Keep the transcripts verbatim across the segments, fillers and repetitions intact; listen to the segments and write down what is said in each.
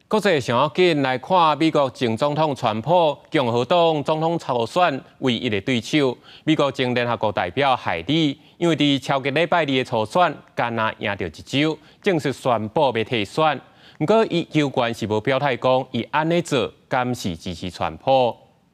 国际想要紧来看美国前总统川普共和党总统初选唯一的对手，美国前联合国代表海莉，因为伫超过礼拜二的初选，干那赢到一州，正式宣布要退选。不过，伊求官是无表态讲，伊安尼做敢是支持川普。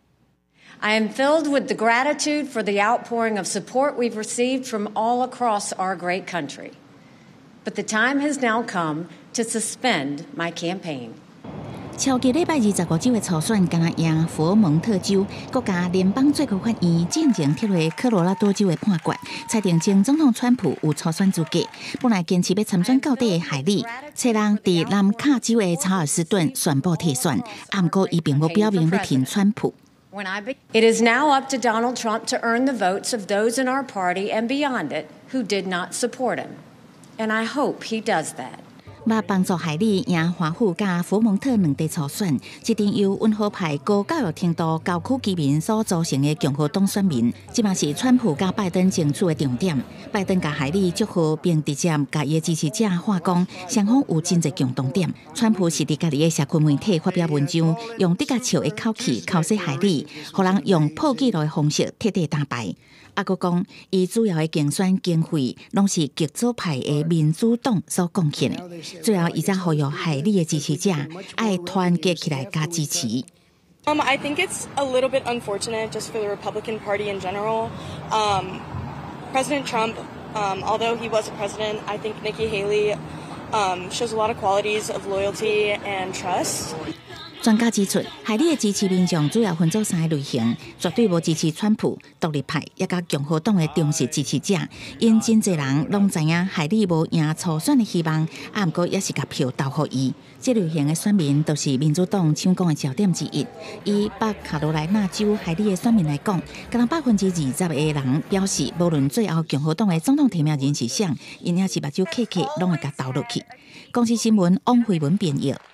I am filled with the gratitude for the outpouring of support we've received from all across our great country. But the time has now come to suspend my campaign. 超过礼拜二十五州的初选，敢若赢佛尔蒙特州，国家联邦最高法院进前撤回科罗拉多州的判决，裁定前总统川普有初选资格。本来坚持要参选到底的海莉，切人伫南卡州的查尔斯顿宣布退选，不过伊并无表明要挺川普。 It is now up to Donald Trump to earn the votes of those in our party and beyond it who did not support him. And I hope he does that. 要帮助海莉赢华府甲佛蒙特两地初选，这阵由温和派高教育程度高区居民所组成的共和党选民，即嘛是川普甲拜登争取的重点。拜登甲海莉祝贺，并直接甲伊的支持者话讲，双方有真侪共同点。川普是伫家己的社群媒体发表文章，用得甲笑的口气口说海莉，互人用破纪录的方式彻底打败。 啊，佮讲，伊主要的竞选经费拢是极左派的民主党所贡献的。最后，伊则呼吁海莉的支持者爱团结起来加支持。 Um, I think it's a little bit unfortunate just for the Republican Party in general. Um, President Trump, um, although he was a president, I think Nikki Haley um, shows a lot of qualities of loyalty and trust. 专家指出，海莉的支持民众主要分做三个类型，绝对无支持川普、独立派，也甲共和党的忠实支持者。因真侪人拢知影海莉无赢初选的希望，啊，不过也是甲票投互伊。这类型的选民都是民主党抢攻的焦点之一。以北卡罗来纳州海莉的选民来讲，敢若百分之二十的人表示，无论最后共和党的总统提名人是谁，因也是目睭刻刻拢会甲投落去。公司新闻汪慧文编译。